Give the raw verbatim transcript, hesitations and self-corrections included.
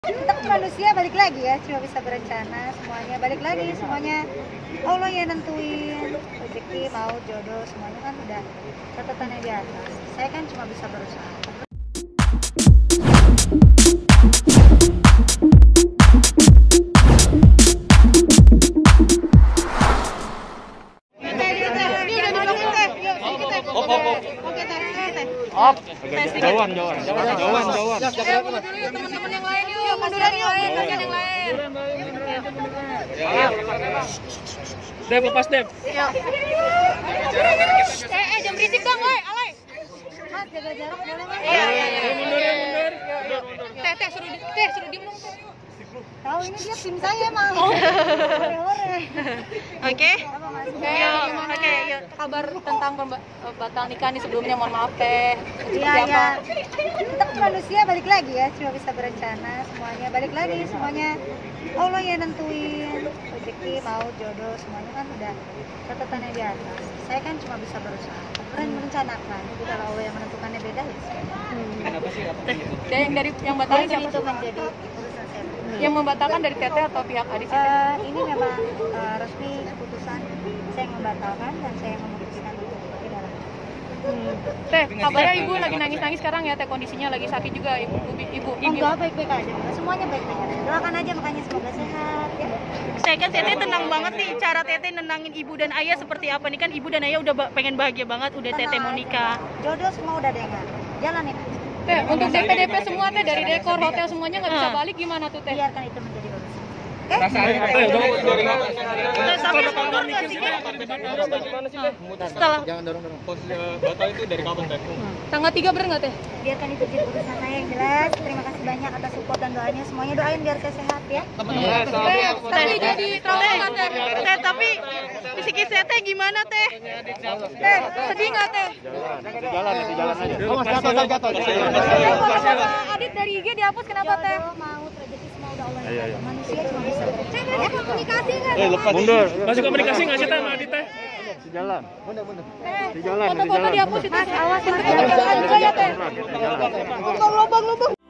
Kita manusia balik lagi ya, cuma bisa berencana semuanya. Balik lagi semuanya Allah yang nentuin rezeki, mau jodoh, semuanya kan udah catatannya di atas. Saya kan cuma bisa berusaha. Op, jauhan, jauhan, jauhan, jauhan. Teman-teman yang lain yuk, munduran yuk, kasihan yang lain. Dep, lepas Dep. Eh, eh, jangan berisik dong, woi, alay. Mas, jaga jarak boleh mas? Iya, iya, iya. Mundur ya, mundur. Teh, teh, suruh, di- teh, suruh diem dong, teh. Tahu ini dia tim saya emang. Ore-ore. Oke. Apa mas? Yuk, oke, yuk. Kabar tentang pemba- eh, batal nikah nih sebelumnya, mohon maaf teh. Iya ya. Kita manusia balik lagi ya, cuma bisa berencana semuanya. Balik lagi semuanya Allah yang nentuin rezeki, mau jodoh, semuanya kan udah catatannya di atas. Saya kan cuma bisa berusaha, dan merencanakan. Jadi kalau Allah yang menentukannya beda ya. Kenapa sih? Teh, yang dari yang batalin siapa Itu tuh? menjadi urusan saya. Yang membatalkan dari teteh atau pihak Adi sih? Eh, ini memang eh, resmi keputusan saya yang membatalkan dan saya yang memutuskan untuk tidak lanjut. Teh, kabarnya ibu lagi nangis-nangis sekarang ya, teh kondisinya lagi sakit juga ibu, ibu, ibu. Oh, enggak, baik-baik aja, semuanya baik-baik aja. Doakan aja makanya semoga sehat ya. Saya kan Teteh tenang banget nih, cara Teteh nenangin ibu dan ayah seperti apa nih, kan ibu dan ayah udah ba- pengen bahagia banget, udah Teteh mau nikah. Jodoh semua udah dengar, jalanin aja. Teh, untuk D P D P semua teh dari dekor hotel semuanya nggak bisa Ah. balik gimana tuh teh? Biarkan itu menjadi urusan. Oke? Ayo, dari Tapi mundur nggak sih, Teh? Setelah Jangan dorong-dorong. Posisi batal itu dari kapan, Teh? Tanggal tiga bener nggak teh? Biarkan itu jadi urusan saya yang jelas. Terima kasih banyak atas support dan doanya. Semuanya doain biar saya sehat ya. Teh, tapi jadi trauma nggak teh? Teh, tapi psikis Teteh gimana, Teh? Teh, sedih nggak teh? Jalan, nanti jalan aja. Oh, Mas gatal, gatal. Teh, foto-foto Adit dari I G dihapus kenapa teh? Jodoh, maut, rezeki semua udah Allah yang Iya, tahu. iya. Manusia cuma bisa berencana. Ya, komunikasi nggak? Eh, lepas. Mundur. Masih komunikasi nggak sih, Teh, sama Adit, Teh? Jalan. Mundur, mundur. Teh, Di jalan, di foto-foto jalan. dihapus itu Mas, teh. awas mas. Jangan juga ya teh. Jalan. Lubang, lubang, lubang.